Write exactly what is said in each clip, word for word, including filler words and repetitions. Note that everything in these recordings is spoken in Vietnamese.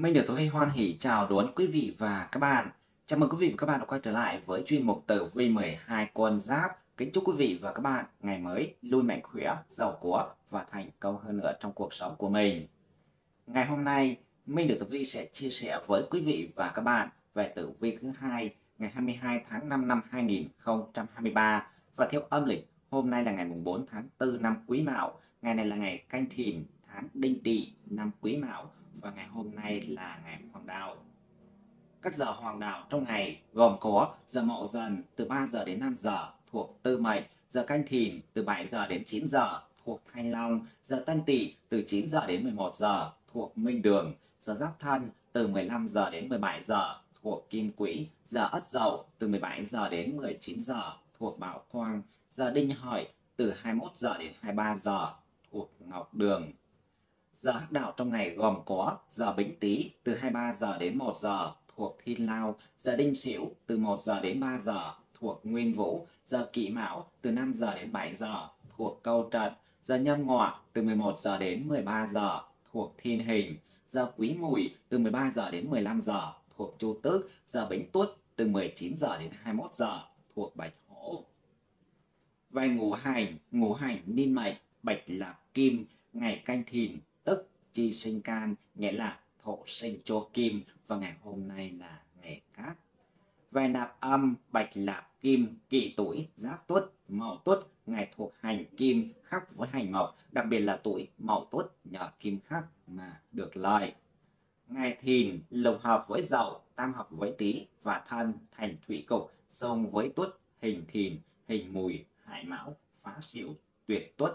Minh được Tử Vi hoan hỉ chào đón quý vị và các bạn. Chào mừng quý vị và các bạn đã quay trở lại với chuyên mục Tử Vi mười hai con giáp. Kính chúc quý vị và các bạn ngày mới luôn mạnh khỏe, giàu có và thành công hơn nữa trong cuộc sống của mình. Ngày hôm nay, Minh được Tử Vi sẽ chia sẻ với quý vị và các bạn về tử vi thứ hai ngày hai mươi hai tháng năm năm hai nghìn không trăm hai mươi ba, và theo âm lịch hôm nay là ngày bốn tháng tư năm Quý Mão. Ngày này là ngày Canh Thìn, tháng Đinh Tỵ, năm Quý Mão, và ngày hôm nay là ngày Hoàng đạo. Các giờ hoàng đạo trong ngày gồm có giờ Mậu Dần từ ba giờ đến năm giờ thuộc Tư Mệnh, giờ Canh Thìn từ bảy giờ đến chín giờ thuộc Thanh Long, giờ Tân Tỵ từ chín giờ đến mười một giờ thuộc Minh Đường, giờ Giáp Thân từ mười lăm giờ đến mười bảy giờ thuộc Kim Quỹ, giờ Ất Dậu từ mười bảy giờ đến mười chín giờ thuộc Bảo Quang, giờ Đinh Hợi từ hai mươi mốt giờ đến hai mươi ba giờ thuộc Ngọc Đường. Giờ hắc đạo trong ngày gồm có giờ Bính Tý từ hai mươi ba giờ đến một giờ thuộc Thiên Lao, giờ Đinh Sửu từ một giờ đến ba giờ thuộc Nguyên Vũ, giờ Kỷ Mão từ năm giờ đến bảy giờ thuộc Câu Trật, giờ Nhâm Ngọ từ mười một giờ đến mười ba giờ thuộc Thiên Hình, giờ Quý Mùi từ mười ba giờ đến mười lăm giờ thuộc Chu Tước, giờ Bính Tuất từ mười chín giờ đến hai mươi mốt giờ thuộc Bạch Hổ. Về ngũ hành, ngũ hành niên mệnh Bạch Lạp Kim, ngày Canh Thìn tức chi sinh can, nghĩa là thổ sinh cho kim, và ngày hôm nay là ngày Cát. Về nạp âm, Bạch Lạp Kim, Kỷ Tuổi, Giáp Tuất, Mậu Tuất, ngày thuộc hành kim khắc với hành mộc, đặc biệt là tuổi Mậu Tuất nhờ kim khắc mà được lợi. Ngày Thìn lục hợp với Dậu, tam hợp với Tý và Thân thành thủy cục, xung với Tuất, hình Thìn, hình Mùi, hại Mão, phá Sửu, tuyệt Tuất.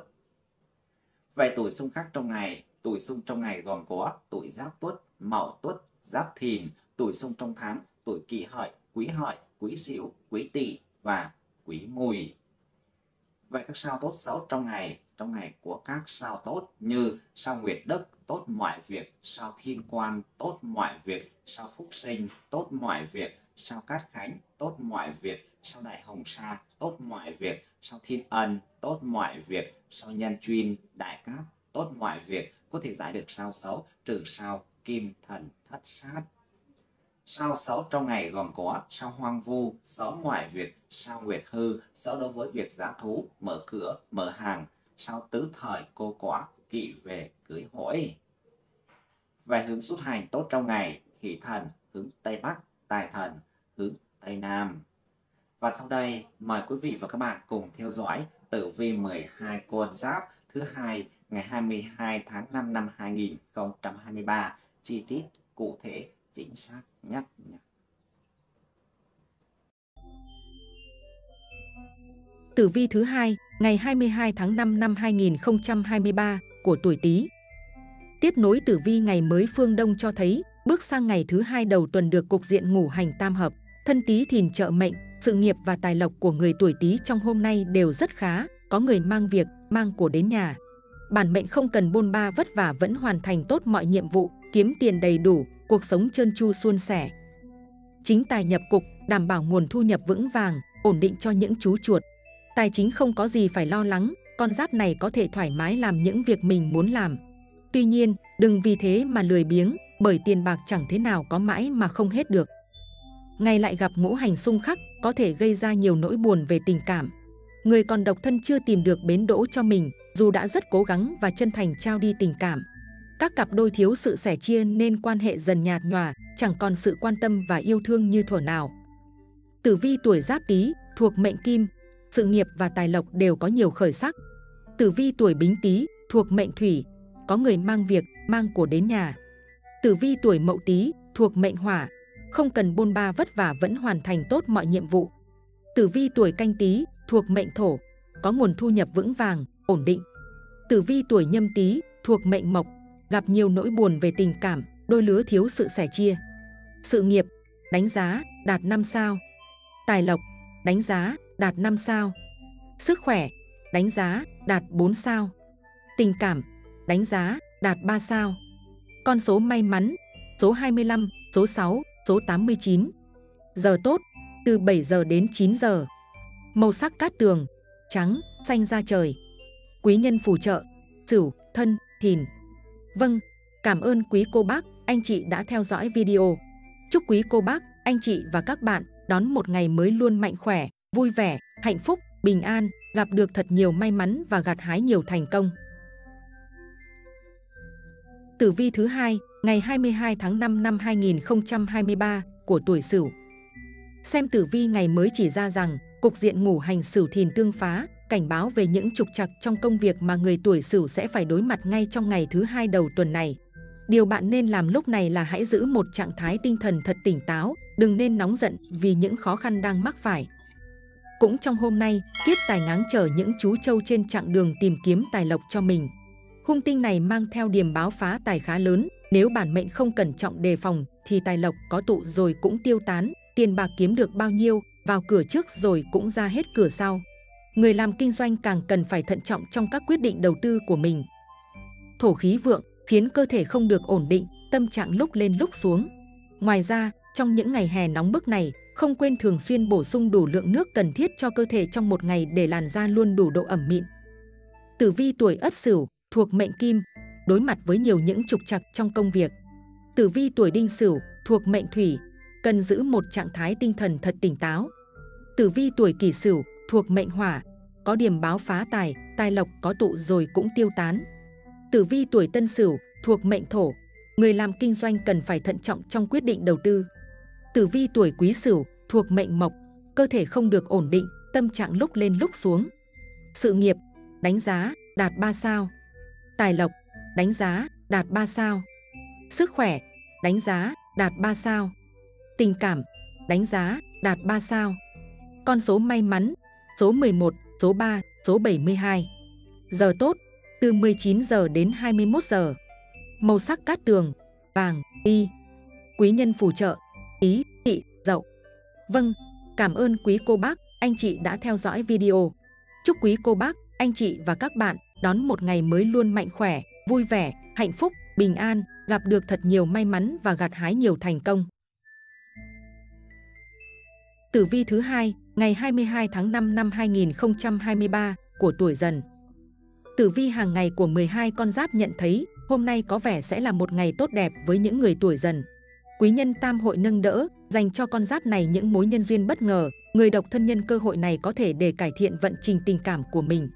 Về tuổi xung khắc trong ngày, tuổi xung trong ngày gồm có tuổi Giáp Tuất, Mậu Tuất, Giáp Thìn, tuổi xung trong tháng, tuổi Kỷ Hợi, Quý Hợi, Quý Sửu, Quý Tỵ và Quý Mùi. Về các sao tốt xấu trong ngày, trong ngày của các sao tốt như sao Nguyệt Đức tốt mọi việc, sao Thiên Quan tốt mọi việc, sao Phúc Sinh tốt mọi việc, sao Cát Khánh tốt mọi việc, sao Đại Hồng Sa tốt mọi việc, sao Thiên Ân tốt mọi việc, sao Nhân Chuyên, Đại Cát tốt mọi việc. Có thể giải được sao xấu trừ sao Kim Thần Thất Sát. Sao xấu trong ngày gồm có sao Hoang Vu, xấu mọi việc, sao Nguyệt Hư, xấu đối với việc giá thú, mở cửa, mở hàng, sao Tứ Thời cô quả, kỵ về cưới hỏi. Về hướng xuất hành tốt trong ngày, Hỷ Thần hướng Tây Bắc, Tài Thần hướng Tây Nam. Và sau đây mời quý vị và các bạn cùng theo dõi tử vi mười hai con giáp thứ hai ngày hai mươi hai tháng năm năm hai nghìn không trăm hai mươi ba, chi tiết cụ thể chính xác nhất. Tử vi thứ hai ngày hai mươi hai tháng năm năm hai nghìn không trăm hai mươi ba của tuổi Tý. Tiếp nối tử vi ngày mới phương Đông cho thấy, bước sang ngày thứ hai đầu tuần được cục diện ngũ hành tam hợp, Thân Tý Thìn trợ mệnh, sự nghiệp và tài lộc của người tuổi Tý trong hôm nay đều rất khá, có người mang việc, mang của đến nhà. Bản mệnh không cần bôn ba vất vả vẫn hoàn thành tốt mọi nhiệm vụ, kiếm tiền đầy đủ, cuộc sống trơn tru suôn sẻ. Chính tài nhập cục, đảm bảo nguồn thu nhập vững vàng, ổn định cho những chú chuột. Tài chính không có gì phải lo lắng, con giáp này có thể thoải mái làm những việc mình muốn làm. Tuy nhiên, đừng vì thế mà lười biếng, bởi tiền bạc chẳng thế nào có mãi mà không hết được. Ngày lại gặp ngũ hành xung khắc, có thể gây ra nhiều nỗi buồn về tình cảm. Người còn độc thân chưa tìm được bến đỗ cho mình, dù đã rất cố gắng và chân thành trao đi tình cảm. Các cặp đôi thiếu sự sẻ chia nên quan hệ dần nhạt nhòa, chẳng còn sự quan tâm và yêu thương như thuở nào. Tử vi tuổi Giáp Tý thuộc mệnh Kim, sự nghiệp và tài lộc đều có nhiều khởi sắc. Tử vi tuổi Bính Tý thuộc mệnh Thủy, có người mang việc, mang của đến nhà. Tử vi tuổi Mậu Tý thuộc mệnh Hỏa, không cần bôn ba vất vả vẫn hoàn thành tốt mọi nhiệm vụ. Tử vi tuổi Canh Tý thuộc mệnh Thổ, có nguồn thu nhập vững vàng, ổn định. Tử vi tuổi Nhâm Tý thuộc mệnh Mộc, gặp nhiều nỗi buồn về tình cảm, đôi lứa thiếu sự sẻ chia. Sự nghiệp, đánh giá, đạt năm sao. Tài lộc, đánh giá, đạt năm sao. Sức khỏe, đánh giá, đạt bốn sao. Tình cảm, đánh giá, đạt ba sao. Con số may mắn, số hai mươi lăm, số sáu, số tám mươi chín. Giờ tốt, từ bảy giờ đến chín giờ. Màu sắc cát tường, trắng, xanh da trời. Quý nhân phù trợ, Sửu, Thân, Thìn. Vâng, Cảm ơn quý cô bác, anh chị đã theo dõi video. Chúc quý cô bác, anh chị và các bạn đón một ngày mới luôn mạnh khỏe, vui vẻ, hạnh phúc, bình an, gặp được thật nhiều may mắn và gặt hái nhiều thành công. Tử vi thứ hai, ngày hai mươi hai tháng năm năm hai nghìn không trăm hai mươi ba của tuổi Sửu. Xem tử vi ngày mới chỉ ra rằng cục diện ngũ hành Sửu Thìn tương phá, cảnh báo về những trục trặc trong công việc mà người tuổi Sửu sẽ phải đối mặt ngay trong ngày thứ hai đầu tuần này. Điều bạn nên làm lúc này là hãy giữ một trạng thái tinh thần thật tỉnh táo, đừng nên nóng giận vì những khó khăn đang mắc phải. Cũng trong hôm nay, kiếp tài ngáng chở những chú trâu trên chặng đường tìm kiếm tài lộc cho mình. Hung tinh này mang theo điềm báo phá tài khá lớn, nếu bản mệnh không cẩn trọng đề phòng thì tài lộc có tụ rồi cũng tiêu tán, tiền bạc kiếm được bao nhiêu, vào cửa trước rồi cũng ra hết cửa sau. Người làm kinh doanh càng cần phải thận trọng trong các quyết định đầu tư của mình. Thổ khí vượng khiến cơ thể không được ổn định, tâm trạng lúc lên lúc xuống. Ngoài ra, trong những ngày hè nóng bức này, không quên thường xuyên bổ sung đủ lượng nước cần thiết cho cơ thể trong một ngày để làn da luôn đủ độ ẩm mịn. Tử vi tuổi Ất Sửu thuộc mệnh Kim, đối mặt với nhiều những trục trặc trong công việc. Tử vi tuổi Đinh Sửu thuộc mệnh Thủy, cần giữ một trạng thái tinh thần thật tỉnh táo. Tử vi tuổi Kỷ Sửu thuộc mệnh Hỏa, có điểm báo phá tài, tài lộc có tụ rồi cũng tiêu tán. Tử vi tuổi Tân Sửu thuộc mệnh Thổ, người làm kinh doanh cần phải thận trọng trong quyết định đầu tư. Tử vi tuổi Quý Sửu thuộc mệnh Mộc, cơ thể không được ổn định, tâm trạng lúc lên lúc xuống. Sự nghiệp, đánh giá, đạt ba sao. Tài lộc, đánh giá, đạt ba sao. Sức khỏe, đánh giá, đạt ba sao. Tình cảm, đánh giá, đạt ba sao. Con số may mắn, số mười một, số ba, số bảy mươi hai. Giờ tốt, từ mười chín giờ đến hai mươi mốt giờ. Màu sắc cát tường, vàng, y. Quý nhân phù trợ, Ý, Tỵ, Dậu. Vâng, cảm ơn quý cô bác, anh chị đã theo dõi video. Chúc quý cô bác, anh chị và các bạn đón một ngày mới luôn mạnh khỏe, vui vẻ, hạnh phúc, bình an, gặp được thật nhiều may mắn và gặt hái nhiều thành công. Tử vi thứ hai, ngày hai mươi hai tháng năm năm hai nghìn không trăm hai mươi ba của tuổi Dần. Tử vi hàng ngày của mười hai con giáp nhận thấy hôm nay có vẻ sẽ là một ngày tốt đẹp với những người tuổi Dần. Quý nhân tam hội nâng đỡ, dành cho con giáp này những mối nhân duyên bất ngờ. Người độc thân nhân cơ hội này có thể để cải thiện vận trình tình cảm của mình.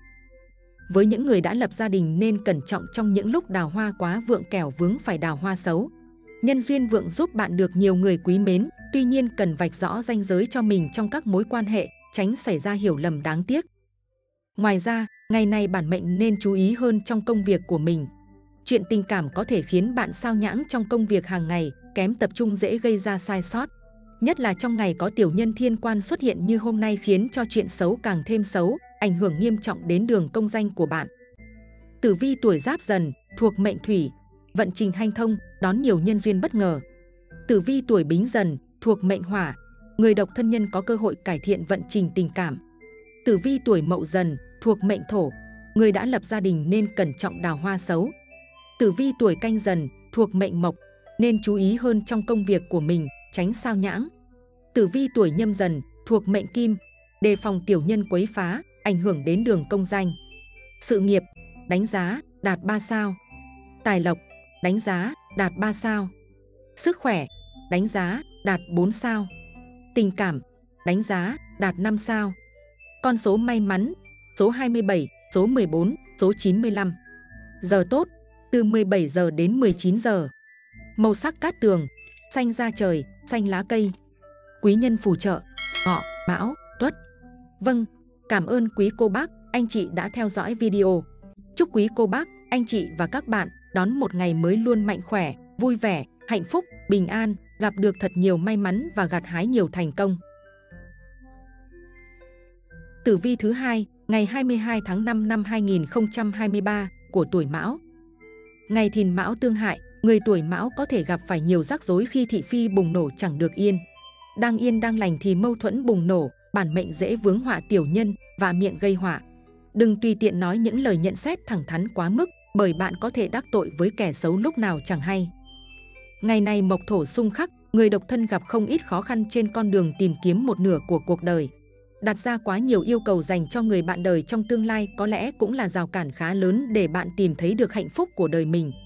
Với những người đã lập gia đình nên cẩn trọng trong những lúc đào hoa quá vượng kẻo vướng phải đào hoa xấu. Nhân duyên vượng giúp bạn được nhiều người quý mến, tuy nhiên cần vạch rõ ranh giới cho mình trong các mối quan hệ, tránh xảy ra hiểu lầm đáng tiếc. Ngoài ra, ngày này bản mệnh nên chú ý hơn trong công việc của mình. Chuyện tình cảm có thể khiến bạn sao nhãng trong công việc hàng ngày, kém tập trung dễ gây ra sai sót. Nhất là trong ngày có tiểu nhân thiên quan xuất hiện như hôm nay khiến cho chuyện xấu càng thêm xấu, ảnh hưởng nghiêm trọng đến đường công danh của bạn. Tử vi tuổi Giáp Dần thuộc mệnh Thủy, vận trình hanh thông, đón nhiều nhân duyên bất ngờ. Tử vi tuổi Bính Dần thuộc mệnh Hỏa, người độc thân nhân có cơ hội cải thiện vận trình tình cảm. Tử vi tuổi Mậu Dần thuộc mệnh Thổ, người đã lập gia đình nên cẩn trọng đào hoa xấu. Tử vi tuổi Canh Dần thuộc mệnh Mộc, nên chú ý hơn trong công việc của mình, tránh sao nhãng. Tử vi tuổi Nhâm Dần thuộc mệnh Kim, đề phòng tiểu nhân quấy phá, ảnh hưởng đến đường công danh. Sự nghiệp, đánh giá, đạt ba sao. Tài lộc, đánh giá, đạt ba sao. Sức khỏe, đánh giá, đạt bốn sao. Tình cảm, đánh giá, đạt năm sao. Con số may mắn, số hai mươi bảy, số mười bốn, số chín mươi lăm. Giờ tốt, từ mười bảy giờ đến mười chín giờ. Màu sắc cát tường, xanh da trời, xanh lá cây. Quý nhân phù trợ, Ngọ, Mão, Tuất. Vâng, cảm ơn quý cô bác, anh chị đã theo dõi video. Chúc quý cô bác, anh chị và các bạn đón một ngày mới luôn mạnh khỏe, vui vẻ, hạnh phúc, bình an, gặp được thật nhiều may mắn và gặt hái nhiều thành công. Tử vi thứ hai, ngày hai mươi hai tháng năm năm hai nghìn không trăm hai mươi ba của tuổi Mão. Ngày Thìn Mão tương hại, người tuổi Mão có thể gặp phải nhiều rắc rối khi thị phi bùng nổ chẳng được yên. Đang yên đang lành thì mâu thuẫn bùng nổ, bản mệnh dễ vướng họa tiểu nhân và miệng gây họa. Đừng tùy tiện nói những lời nhận xét thẳng thắn quá mức, bởi bạn có thể đắc tội với kẻ xấu lúc nào chẳng hay. Ngày này mộc thổ xung khắc, người độc thân gặp không ít khó khăn trên con đường tìm kiếm một nửa của cuộc đời. Đặt ra quá nhiều yêu cầu dành cho người bạn đời trong tương lai có lẽ cũng là rào cản khá lớn để bạn tìm thấy được hạnh phúc của đời mình.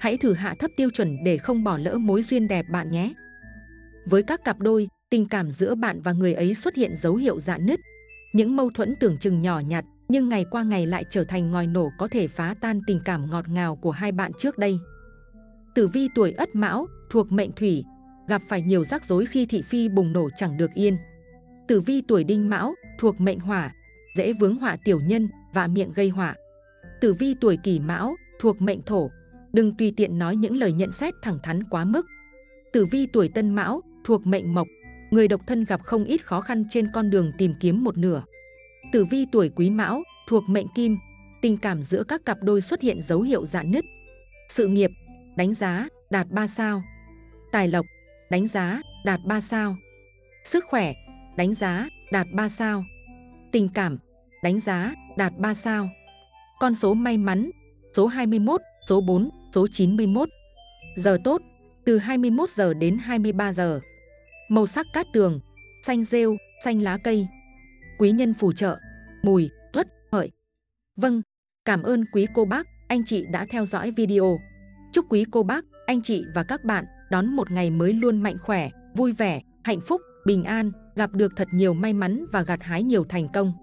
Hãy thử hạ thấp tiêu chuẩn để không bỏ lỡ mối duyên đẹp bạn nhé. Với các cặp đôi, tình cảm giữa bạn và người ấy xuất hiện dấu hiệu rạn nứt. Những mâu thuẫn tưởng chừng nhỏ nhặt, nhưng ngày qua ngày lại trở thành ngòi nổ có thể phá tan tình cảm ngọt ngào của hai bạn trước đây. Tử vi tuổi Ất Mão, thuộc mệnh Thủy, gặp phải nhiều rắc rối khi thị phi bùng nổ chẳng được yên. Tử vi tuổi Đinh Mão, thuộc mệnh Hỏa, dễ vướng họa tiểu nhân và miệng gây họa. Tử vi tuổi Kỷ Mão, thuộc mệnh Thổ, đừng tùy tiện nói những lời nhận xét thẳng thắn quá mức. Tử vi tuổi Tân Mão, thuộc mệnh Mộc, người độc thân gặp không ít khó khăn trên con đường tìm kiếm một nửa. Tử vi tuổi Quý Mão, thuộc mệnh Kim, tình cảm giữa các cặp đôi xuất hiện dấu hiệu rạn nứt. Sự nghiệp, đánh giá, đạt ba sao. Tài lộc, đánh giá, đạt ba sao. Sức khỏe, đánh giá, đạt ba sao. Tình cảm, đánh giá, đạt ba sao. Con số may mắn, số hai mươi mốt, số bốn, số chín mươi mốt. Giờ tốt, từ hai mươi mốt giờ đến hai mươi ba giờ. Màu sắc cát tường, xanh rêu, xanh lá cây. Quý nhân phù trợ, Mùi, Tuất, Hợi. Vâng, cảm ơn quý cô bác, anh chị đã theo dõi video. Chúc quý cô bác, anh chị và các bạn đón một ngày mới luôn mạnh khỏe, vui vẻ, hạnh phúc, bình an, gặp được thật nhiều may mắn và gặt hái nhiều thành công.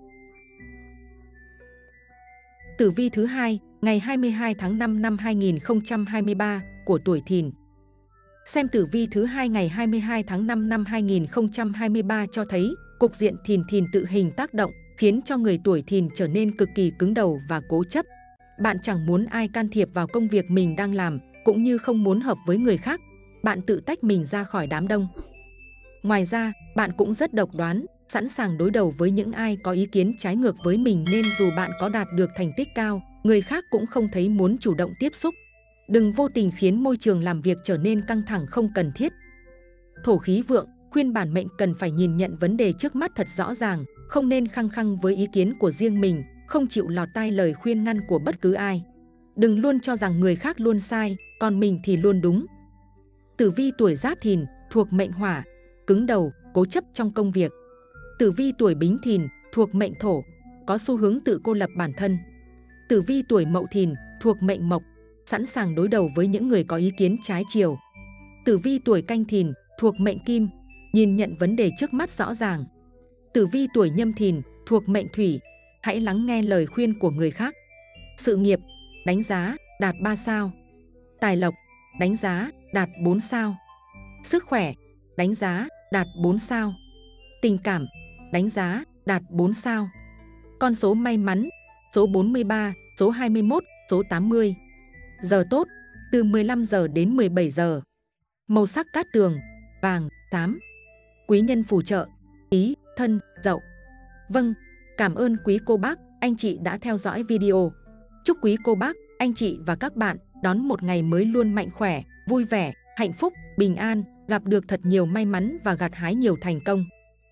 Tử vi thứ hai, ngày hai mươi hai tháng năm năm hai nghìn không trăm hai mươi ba của tuổi Thìn. Xem tử vi thứ hai ngày hai mươi hai tháng năm năm hai nghìn không trăm hai mươi ba cho thấy cục diện Thìn Thìn tự hình tác động khiến cho người tuổi Thìn trở nên cực kỳ cứng đầu và cố chấp. Bạn chẳng muốn ai can thiệp vào công việc mình đang làm, cũng như không muốn hợp với người khác. Bạn tự tách mình ra khỏi đám đông. Ngoài ra, bạn cũng rất độc đoán, sẵn sàng đối đầu với những ai có ý kiến trái ngược với mình, nên dù bạn có đạt được thành tích cao, người khác cũng không thấy muốn chủ động tiếp xúc. Đừng vô tình khiến môi trường làm việc trở nên căng thẳng không cần thiết. Thổ khí vượng, khuyên bản mệnh cần phải nhìn nhận vấn đề trước mắt thật rõ ràng, không nên khăng khăng với ý kiến của riêng mình, không chịu lọt tai lời khuyên ngăn của bất cứ ai. Đừng luôn cho rằng người khác luôn sai, còn mình thì luôn đúng. Tử vi tuổi Giáp Thìn, thuộc mệnh Hỏa, cứng đầu, cố chấp trong công việc. Tử vi tuổi Bính Thìn, thuộc mệnh Thổ, có xu hướng tự cô lập bản thân. Tử vi tuổi Mậu Thìn, thuộc mệnh Mộc, sẵn sàng đối đầu với những người có ý kiến trái chiều. Tử vi tuổi Canh Thìn, thuộc mệnh Kim, nhìn nhận vấn đề trước mắt rõ ràng. Tử vi tuổi Nhâm Thìn, thuộc mệnh Thủy, hãy lắng nghe lời khuyên của người khác. Sự nghiệp, đánh giá, đạt ba sao. Tài lộc, đánh giá, đạt bốn sao. Sức khỏe, đánh giá, đạt bốn sao. Tình cảm, đánh giá, đạt bốn sao. Con số may mắn, số bốn mươi ba, số hai mươi mốt, số tám mươi. Giờ tốt, từ mười lăm giờ đến mười bảy giờ. Màu sắc cát tường, vàng, xám. Quý nhân phù trợ, Ý, Thân, Dậu. Vâng, cảm ơn quý cô bác, anh chị đã theo dõi video. Chúc quý cô bác, anh chị và các bạn đón một ngày mới luôn mạnh khỏe, vui vẻ, hạnh phúc, bình an, gặp được thật nhiều may mắn và gặt hái nhiều thành công.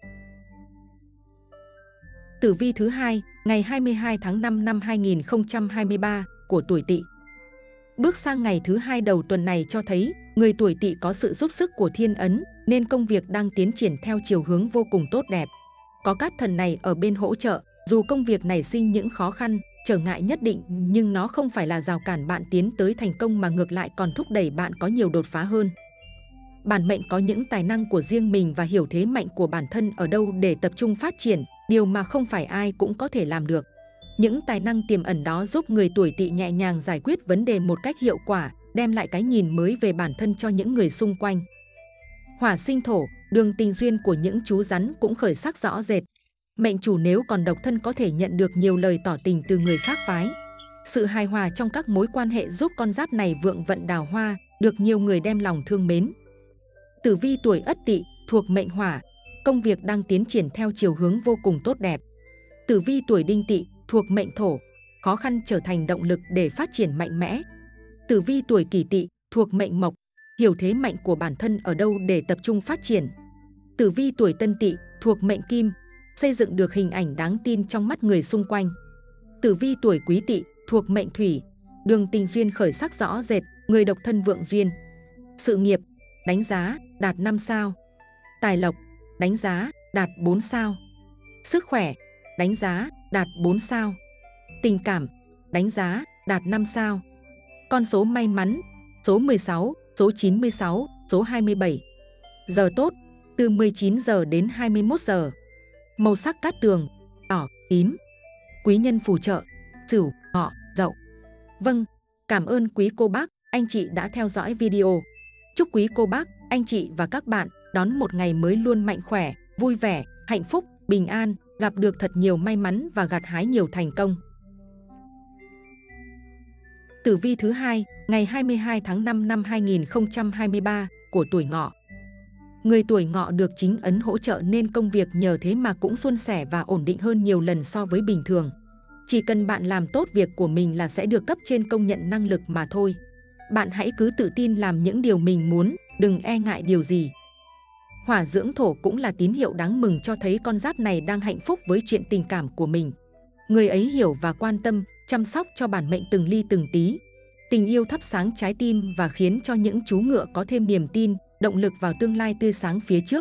Tử vi thứ hai, ngày hai mươi hai tháng năm năm hai nghìn không trăm hai mươi ba của tuổi Tỵ. Bước sang ngày thứ hai đầu tuần này cho thấy người tuổi Tỵ có sự giúp sức của thiên ấn, nên công việc đang tiến triển theo chiều hướng vô cùng tốt đẹp. Có cát thần này ở bên hỗ trợ, dù công việc nảy sinh những khó khăn, trở ngại nhất định, nhưng nó không phải là rào cản bạn tiến tới thành công, mà ngược lại còn thúc đẩy bạn có nhiều đột phá hơn. Bản mệnh có những tài năng của riêng mình và hiểu thế mạnh của bản thân ở đâu để tập trung phát triển, điều mà không phải ai cũng có thể làm được. Những tài năng tiềm ẩn đó giúp người tuổi Tỵ nhẹ nhàng giải quyết vấn đề một cách hiệu quả, đem lại cái nhìn mới về bản thân cho những người xung quanh. Hỏa sinh thổ, đường tình duyên của những chú rắn cũng khởi sắc rõ rệt. Mệnh chủ nếu còn độc thân có thể nhận được nhiều lời tỏ tình từ người khác phái. Sự hài hòa trong các mối quan hệ giúp con giáp này vượng vận đào hoa, được nhiều người đem lòng thương mến. Tử vi tuổi Ất Tỵ, thuộc mệnh Hỏa, công việc đang tiến triển theo chiều hướng vô cùng tốt đẹp. Tử vi tuổi Đinh Tỵ, thuộc mệnh Thổ, khó khăn trở thành động lực để phát triển mạnh mẽ. Tử vi tuổi Kỷ Tỵ, thuộc mệnh Mộc, hiểu thế mạnh của bản thân ở đâu để tập trung phát triển. Tử vi tuổi Tân Tỵ, thuộc mệnh Kim, xây dựng được hình ảnh đáng tin trong mắt người xung quanh. Tử vi tuổi Quý Tỵ, thuộc mệnh Thủy, đường tình duyên khởi sắc rõ rệt, người độc thân vượng duyên. Sự nghiệp, đánh giá, đạt năm sao. Tài lộc, đánh giá, đạt bốn sao. Sức khỏe, đánh giá, đạt bốn sao. Tình cảm, đánh giá, đạt năm sao. Con số may mắn, số mười sáu, số chín mươi sáu, số hai mươi bảy. Giờ tốt, từ mười chín giờ đến hai mươi mốt giờ. Màu sắc cát tường, đỏ, tím. Quý nhân phù trợ, Sửu, Ngọ, Dậu. Vâng, cảm ơn quý cô bác, anh chị đã theo dõi video. Chúc quý cô bác, anh chị và các bạn đón một ngày mới luôn mạnh khỏe, vui vẻ, hạnh phúc, bình an, gặp được thật nhiều may mắn và gặt hái nhiều thành công. Tử vi thứ hai, ngày hai mươi hai tháng năm năm hai nghìn không trăm hai mươi ba của tuổi Ngọ. Người tuổi Ngọ được chính ấn hỗ trợ nên công việc nhờ thế mà cũng suôn sẻ và ổn định hơn nhiều lần so với bình thường. Chỉ cần bạn làm tốt việc của mình là sẽ được cấp trên công nhận năng lực mà thôi. Bạn hãy cứ tự tin làm những điều mình muốn, đừng e ngại điều gì. Hỏa dưỡng thổ cũng là tín hiệu đáng mừng cho thấy con giáp này đang hạnh phúc với chuyện tình cảm của mình. Người ấy hiểu và quan tâm, chăm sóc cho bản mệnh từng ly từng tí. Tình yêu thắp sáng trái tim và khiến cho những chú ngựa có thêm niềm tin, động lực vào tương lai tươi sáng phía trước.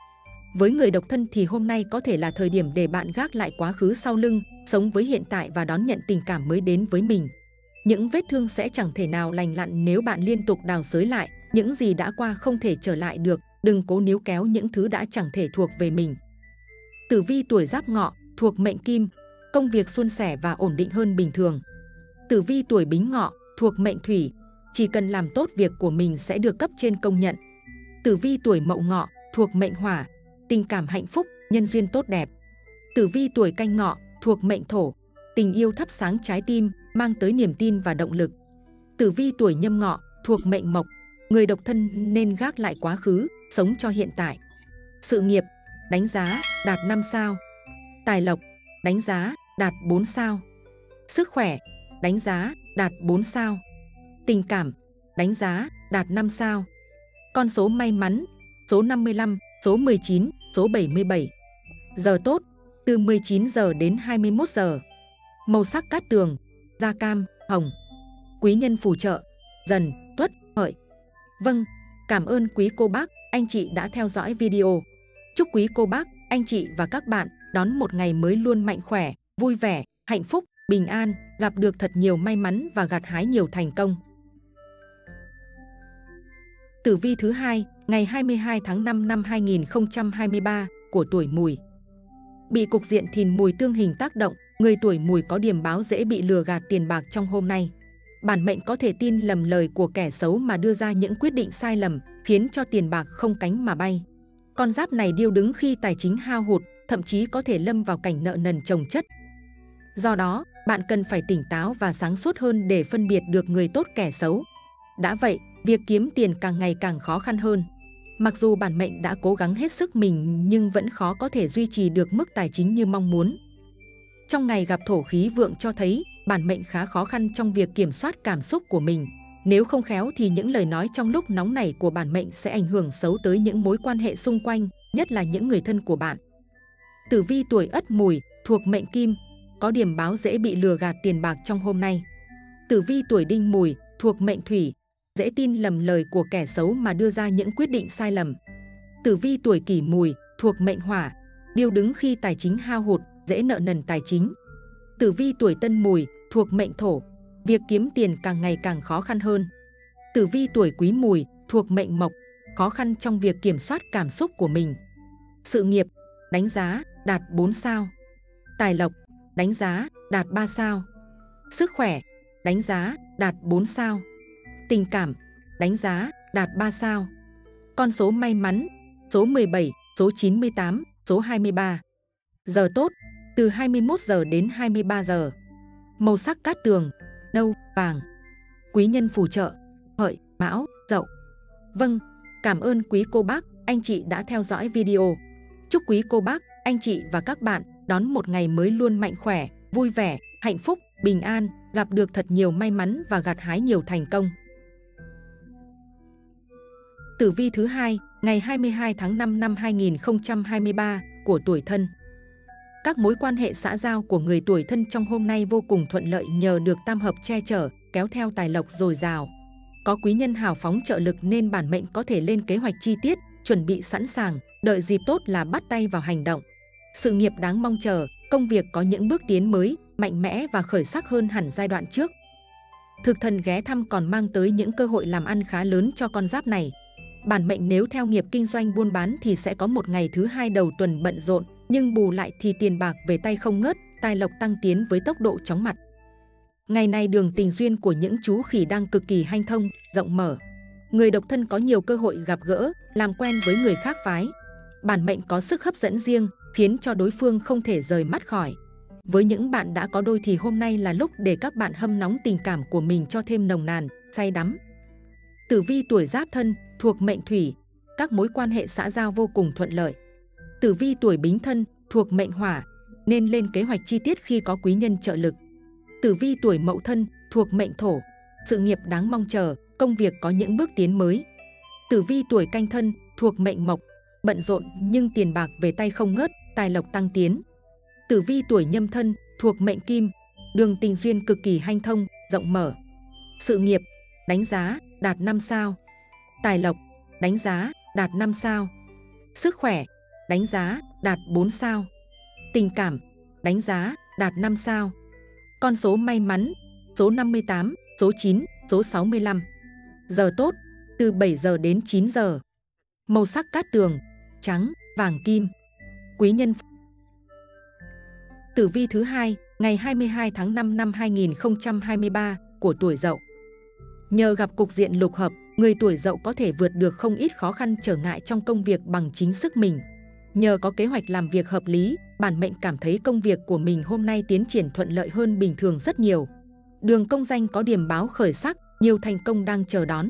Với người độc thân thì hôm nay có thể là thời điểm để bạn gác lại quá khứ sau lưng, sống với hiện tại và đón nhận tình cảm mới đến với mình. Những vết thương sẽ chẳng thể nào lành lặn nếu bạn liên tục đào xới lại, những gì đã qua không thể trở lại được, đừng cố níu kéo những thứ đã chẳng thể thuộc về mình. Tử vi tuổi Giáp Ngọ, thuộc mệnh Kim, công việc suôn sẻ và ổn định hơn bình thường. Tử vi tuổi Bính Ngọ, thuộc mệnh Thủy, chỉ cần làm tốt việc của mình sẽ được cấp trên công nhận. Tử vi tuổi Mậu Ngọ, thuộc mệnh Hỏa, tình cảm hạnh phúc, nhân duyên tốt đẹp. Tử vi tuổi Canh Ngọ, thuộc mệnh Thổ, tình yêu thắp sáng trái tim, mang tới niềm tin và động lực. Tử vi tuổi Nhâm Ngọ, thuộc mệnh Mộc, người độc thân nên gác lại quá khứ, sống cho hiện tại. Sự nghiệp, đánh giá, đạt năm sao. Tài lộc, đánh giá, đạt bốn sao. Sức khỏe, đánh giá, đạt bốn sao. Tình cảm, đánh giá, đạt năm sao. Con số may mắn, số năm mươi lăm, số mười chín, số bảy mươi bảy. Giờ tốt, từ mười chín giờ đến hai mươi mốt giờ. Màu sắc cát tường, da cam, hồng. Quý nhân phù trợ, Dần, Tuất, Hợi. Vâng, cảm ơn quý cô bác, anh chị đã theo dõi video. Chúc quý cô bác, anh chị và các bạn đón một ngày mới luôn mạnh khỏe, vui vẻ, hạnh phúc, bình an, gặp được thật nhiều may mắn và gặt hái nhiều thành công. Tử vi thứ hai, ngày hai mươi hai tháng năm năm hai nghìn không trăm hai mươi ba của tuổi Mùi. Bị cục diện Thìn Mùi tương hình tác động, người tuổi Mùi có điểm báo dễ bị lừa gạt tiền bạc trong hôm nay. Bản mệnh có thể tin lầm lời của kẻ xấu mà đưa ra những quyết định sai lầm, khiến cho tiền bạc không cánh mà bay. Con giáp này điêu đứng khi tài chính hao hụt, thậm chí có thể lâm vào cảnh nợ nần chồng chất. Do đó, bạn cần phải tỉnh táo và sáng suốt hơn để phân biệt được người tốt kẻ xấu. Đã vậy, việc kiếm tiền càng ngày càng khó khăn hơn. Mặc dù bản mệnh đã cố gắng hết sức mình nhưng vẫn khó có thể duy trì được mức tài chính như mong muốn. Trong ngày gặp thổ khí vượng cho thấy, bản mệnh khá khó khăn trong việc kiểm soát cảm xúc của mình. Nếu không khéo thì những lời nói trong lúc nóng nảy của bản mệnh sẽ ảnh hưởng xấu tới những mối quan hệ xung quanh, nhất là những người thân của bạn. Tử vi tuổi Ất Mùi, thuộc mệnh Kim, có điểm báo dễ bị lừa gạt tiền bạc trong hôm nay. Tử vi tuổi Đinh Mùi, thuộc mệnh Thủy, dễ tin lầm lời của kẻ xấu mà đưa ra những quyết định sai lầm. Tử vi tuổi Kỷ Mùi, thuộc mệnh Hỏa, điêu đứng khi tài chính hao hụt, dễ nợ nần tài chính. Tử vi tuổi Tân Mùi, thuộc mệnh Thổ, việc kiếm tiền càng ngày càng khó khăn hơn. Tử vi tuổi Quý Mùi, thuộc mệnh Mộc, khó khăn trong việc kiểm soát cảm xúc của mình. Sự nghiệp, đánh giá, đạt bốn sao. Tài lộc, đánh giá, đạt ba sao. Sức khỏe, đánh giá, đạt bốn sao. Tình cảm, đánh giá, đạt ba sao. Con số may mắn, số mười bảy, số chín mươi tám, số hai mươi ba. Giờ tốt, từ hai mươi mốt giờ đến hai mươi ba giờ. Màu sắc cát tường, nâu, vàng. Quý nhân phù trợ, Hợi, Mão, Dậu. Vâng, cảm ơn quý cô bác, anh chị đã theo dõi video. Chúc quý cô bác, anh chị và các bạn đón một ngày mới luôn mạnh khỏe, vui vẻ, hạnh phúc, bình an, gặp được thật nhiều may mắn và gặt hái nhiều thành công. Tử vi thứ hai, ngày hai mươi hai tháng năm năm hai nghìn không trăm hai mươi ba của tuổi Thân. Các mối quan hệ xã giao của người tuổi Thân trong hôm nay vô cùng thuận lợi nhờ được tam hợp che chở, kéo theo tài lộc dồi dào. Có quý nhân hào phóng trợ lực nên bản mệnh có thể lên kế hoạch chi tiết, chuẩn bị sẵn sàng, đợi dịp tốt là bắt tay vào hành động. Sự nghiệp đáng mong chờ, công việc có những bước tiến mới, mạnh mẽ và khởi sắc hơn hẳn giai đoạn trước. Thực thần ghé thăm còn mang tới những cơ hội làm ăn khá lớn cho con giáp này. Bản mệnh nếu theo nghiệp kinh doanh buôn bán thì sẽ có một ngày thứ hai đầu tuần bận rộn, nhưng bù lại thì tiền bạc về tay không ngớt, tài lộc tăng tiến với tốc độ chóng mặt. Ngày này đường tình duyên của những chú khỉ đang cực kỳ hanh thông, rộng mở. Người độc thân có nhiều cơ hội gặp gỡ, làm quen với người khác phái. Bản mệnh có sức hấp dẫn riêng, khiến cho đối phương không thể rời mắt khỏi. Với những bạn đã có đôi thì hôm nay là lúc để các bạn hâm nóng tình cảm của mình cho thêm nồng nàn, say đắm. Tử vi tuổi Giáp Thân thuộc mệnh Thủy, các mối quan hệ xã giao vô cùng thuận lợi. Tử vi tuổi Bính Thân thuộc mệnh Hỏa, nên lên kế hoạch chi tiết khi có quý nhân trợ lực. Tử vi tuổi Mậu Thân thuộc mệnh Thổ, sự nghiệp đáng mong chờ, công việc có những bước tiến mới. Tử vi tuổi Canh Thân thuộc mệnh Mộc, bận rộn nhưng tiền bạc về tay không ngớt, tài lộc tăng tiến. Tử vi tuổi Nhâm Thân thuộc mệnh Kim, đường tình duyên cực kỳ hanh thông, rộng mở. Sự nghiệp đánh giá đạt năm sao. Tài lộc đánh giá đạt năm sao. Sức khỏe đánh giá đạt bốn sao. Tình cảm đánh giá đạt năm sao. Con số may mắn số năm mươi tám, số chín, số sáu mươi lăm. Giờ tốt từ bảy giờ đến chín giờ. Màu sắc cát tường trắng, vàng kim. Quý nhân. Tử vi thứ hai ngày hai mươi hai tháng năm năm hai nghìn không trăm hai mươi ba của tuổi Dậu. Nhờ gặp cục diện lục hợp, người tuổi Dậu có thể vượt được không ít khó khăn trở ngại trong công việc bằng chính sức mình. Nhờ có kế hoạch làm việc hợp lý, bản mệnh cảm thấy công việc của mình hôm nay tiến triển thuận lợi hơn bình thường rất nhiều. Đường công danh có điểm báo khởi sắc, nhiều thành công đang chờ đón.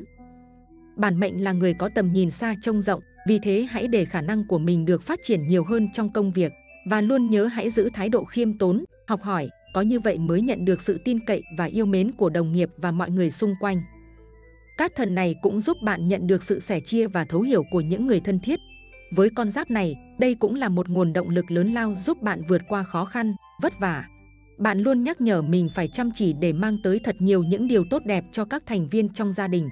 Bản mệnh là người có tầm nhìn xa trông rộng, vì thế hãy để khả năng của mình được phát triển nhiều hơn trong công việc. Và luôn nhớ hãy giữ thái độ khiêm tốn, học hỏi, có như vậy mới nhận được sự tin cậy và yêu mến của đồng nghiệp và mọi người xung quanh. Cát thần này cũng giúp bạn nhận được sự sẻ chia và thấu hiểu của những người thân thiết. Với con giáp này, đây cũng là một nguồn động lực lớn lao giúp bạn vượt qua khó khăn, vất vả. Bạn luôn nhắc nhở mình phải chăm chỉ để mang tới thật nhiều những điều tốt đẹp cho các thành viên trong gia đình.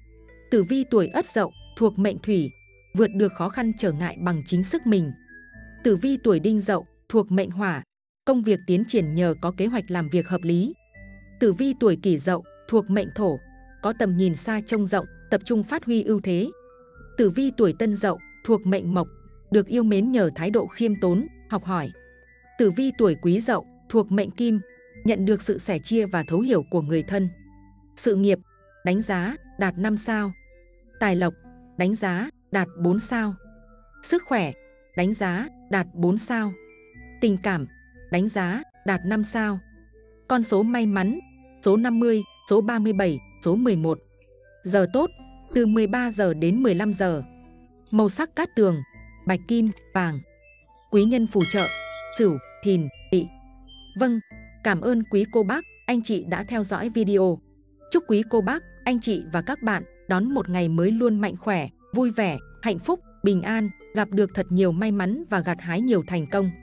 Tử vi tuổi Ất Dậu thuộc mệnh Thủy, vượt được khó khăn trở ngại bằng chính sức mình. Tử vi tuổi Đinh Dậu thuộc mệnh Hỏa, công việc tiến triển nhờ có kế hoạch làm việc hợp lý. Tử vi tuổi Kỷ Dậu thuộc mệnh Thổ, có tầm nhìn xa trông rộng, tập trung phát huy ưu thế. Tử vi tuổi Tân Dậu thuộc mệnh Mộc, được yêu mến nhờ thái độ khiêm tốn, học hỏi. Tử vi tuổi Quý Dậu thuộc mệnh Kim, nhận được sự sẻ chia và thấu hiểu của người thân. Sự nghiệp đánh giá đạt năm sao. Tài lộc đánh giá đạt bốn sao. Sức khỏe đánh giá đạt bốn sao. Tình cảm đánh giá đạt năm sao. Con số may mắn số năm mươi, số ba mươi bảy, số mười một. Giờ tốt từ mười ba giờ đến mười lăm giờ. Màu sắc cát tường bạch kim, vàng. Quý nhân phù trợ Sửu, Thìn, Tỵ. Vâng, cảm ơn quý cô bác, anh chị đã theo dõi video. Chúc quý cô bác, anh chị và các bạn đón một ngày mới luôn mạnh khỏe, vui vẻ, hạnh phúc, bình an, gặp được thật nhiều may mắn và gặt hái nhiều thành công.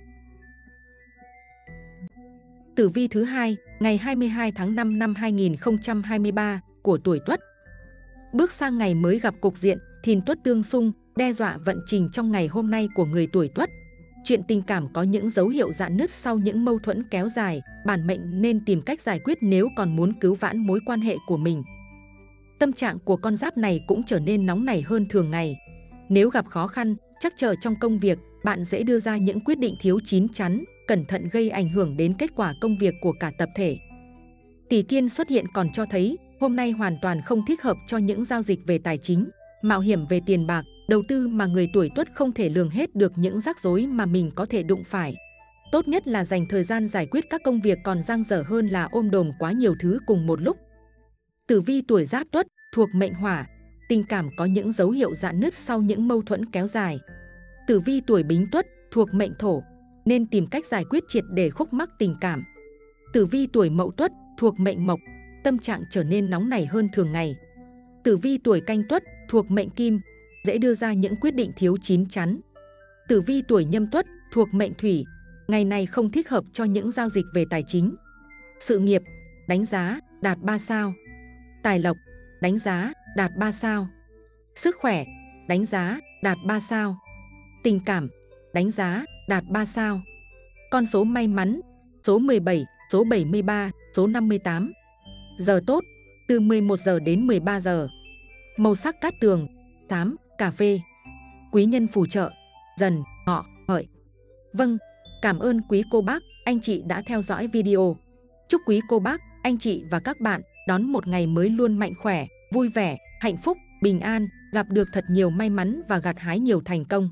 Tử vi thứ hai ngày hai mươi hai tháng năm năm hai nghìn không trăm hai mươi ba của tuổi Tuất. Bước sang ngày mới gặp cục diện Thìn Tuất tương xung, đe dọa vận trình trong ngày hôm nay của người tuổi Tuất. Chuyện tình cảm có những dấu hiệu rạn nứt sau những mâu thuẫn kéo dài, bản mệnh nên tìm cách giải quyết nếu còn muốn cứu vãn mối quan hệ của mình. Tâm trạng của con giáp này cũng trở nên nóng nảy hơn thường ngày. Nếu gặp khó khăn, trắc trở trong công việc, bạn dễ đưa ra những quyết định thiếu chín chắn, cẩn thận gây ảnh hưởng đến kết quả công việc của cả tập thể. Tỷ kiên xuất hiện còn cho thấy, hôm nay hoàn toàn không thích hợp cho những giao dịch về tài chính, mạo hiểm về tiền bạc, đầu tư mà người tuổi Tuất không thể lường hết được những rắc rối mà mình có thể đụng phải. Tốt nhất là dành thời gian giải quyết các công việc còn dang dở hơn là ôm đồm quá nhiều thứ cùng một lúc. Tử vi tuổi Giáp Tuất thuộc mệnh Hỏa, tình cảm có những dấu hiệu rạn nứt sau những mâu thuẫn kéo dài. Tử vi tuổi Bính Tuất thuộc mệnh Thổ, nên tìm cách giải quyết triệt để khúc mắc tình cảm. Tử vi tuổi Mậu Tuất thuộc mệnh Mộc, tâm trạng trở nên nóng nảy hơn thường ngày. Tử vi tuổi Canh Tuất thuộc mệnh Kim, dễ đưa ra những quyết định thiếu chín chắn. Tử vi tuổi Nhâm Tuất thuộc mệnh Thủy, ngày này không thích hợp cho những giao dịch về tài chính. Sự nghiệp đánh giá đạt ba sao. Tài lộc đánh giá đạt ba sao. Sức khỏe đánh giá đạt ba sao. Tình cảm đánh giá đạt ba sao. Con số may mắn số mười bảy, số bảy mươi ba, số năm mươi tám. Giờ tốt từ mười một giờ đến mười ba giờ. Màu sắc cát tường, xám, cà phê. Quý nhân phù trợ, Dần, Ngọ, Hợi. Vâng, cảm ơn quý cô bác, anh chị đã theo dõi video. Chúc quý cô bác, anh chị và các bạn đón một ngày mới luôn mạnh khỏe, vui vẻ, hạnh phúc, bình an, gặp được thật nhiều may mắn và gặt hái nhiều thành công.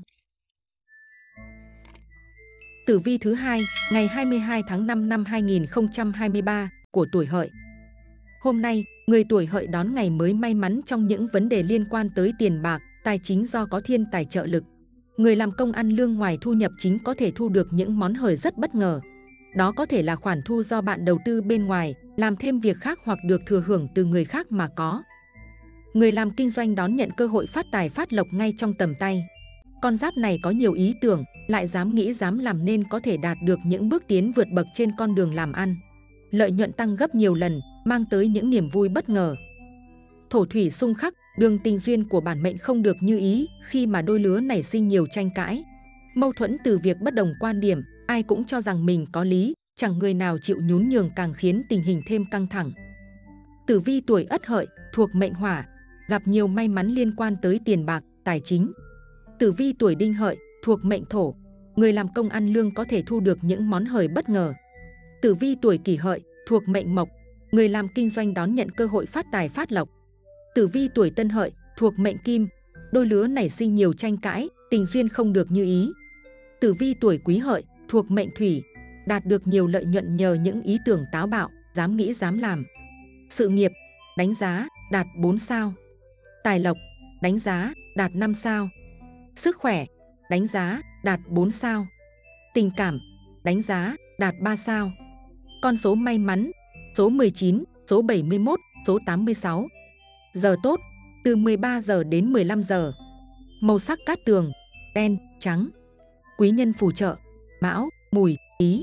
Tử vi thứ hai, ngày hai mươi hai tháng năm năm hai nghìn không trăm hai mươi ba của tuổi Hợi. Hôm nay, người tuổi Hợi đón ngày mới may mắn trong những vấn đề liên quan tới tiền bạc, tài chính do có thiên tài trợ lực. Người làm công ăn lương ngoài thu nhập chính có thể thu được những món hời rất bất ngờ. Đó có thể là khoản thu do bạn đầu tư bên ngoài, làm thêm việc khác hoặc được thừa hưởng từ người khác mà có. Người làm kinh doanh đón nhận cơ hội phát tài phát lộc ngay trong tầm tay. Con giáp này có nhiều ý tưởng, lại dám nghĩ dám làm nên có thể đạt được những bước tiến vượt bậc trên con đường làm ăn. Lợi nhuận tăng gấp nhiều lần, mang tới những niềm vui bất ngờ. Thổ thủy xung khắc, đường tình duyên của bản mệnh không được như ý khi mà đôi lứa nảy sinh nhiều tranh cãi. Mâu thuẫn từ việc bất đồng quan điểm, ai cũng cho rằng mình có lý, chẳng người nào chịu nhún nhường càng khiến tình hình thêm căng thẳng. Tử vi tuổi Ất Hợi, thuộc mệnh Hỏa, gặp nhiều may mắn liên quan tới tiền bạc, tài chính. Tử vi tuổi Đinh Hợi, thuộc mệnh Thổ, người làm công ăn lương có thể thu được những món hời bất ngờ. Tử vi tuổi Kỷ Hợi, thuộc mệnh Mộc, người làm kinh doanh đón nhận cơ hội phát tài phát lộc. Tử vi tuổi Tân Hợi, thuộc mệnh Kim, đôi lứa nảy sinh nhiều tranh cãi, tình duyên không được như ý. Tử vi tuổi Quý Hợi, thuộc mệnh Thủy, đạt được nhiều lợi nhuận nhờ những ý tưởng táo bạo, dám nghĩ dám làm. Sự nghiệp, đánh giá, đạt bốn sao. Tài lộc, đánh giá, đạt năm sao. Sức khỏe, đánh giá, đạt bốn sao. Tình cảm, đánh giá, đạt ba sao. Con số may mắn, số mười chín, số bảy mươi mốt, số tám mươi sáu. Giờ tốt, từ mười ba giờ đến mười lăm giờ. Màu sắc cát tường, đen, trắng. Quý nhân phù trợ, Mão, Mùi, Ý.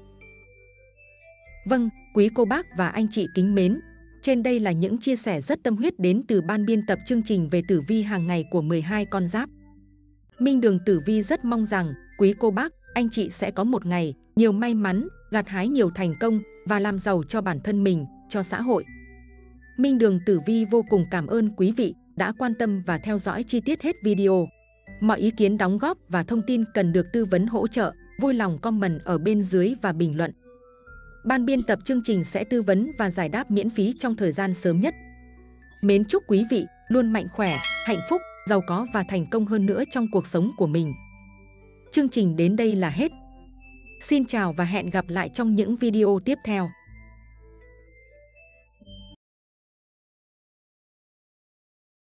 Vâng, quý cô bác và anh chị kính mến, trên đây là những chia sẻ rất tâm huyết đến từ ban biên tập chương trình về tử vi hàng ngày của mười hai con giáp. Minh Đường Tử Vi rất mong rằng quý cô bác, anh chị sẽ có một ngày nhiều may mắn, gặt hái nhiều thành công và làm giàu cho bản thân mình, cho xã hội. Minh Đường Tử Vi vô cùng cảm ơn quý vị đã quan tâm và theo dõi chi tiết hết video. Mọi ý kiến đóng góp và thông tin cần được tư vấn hỗ trợ, vui lòng comment ở bên dưới và bình luận. Ban biên tập chương trình sẽ tư vấn và giải đáp miễn phí trong thời gian sớm nhất. Mến chúc quý vị luôn mạnh khỏe, hạnh phúc, giàu có và thành công hơn nữa trong cuộc sống của mình. Chương trình đến đây là hết. Xin chào và hẹn gặp lại trong những video tiếp theo.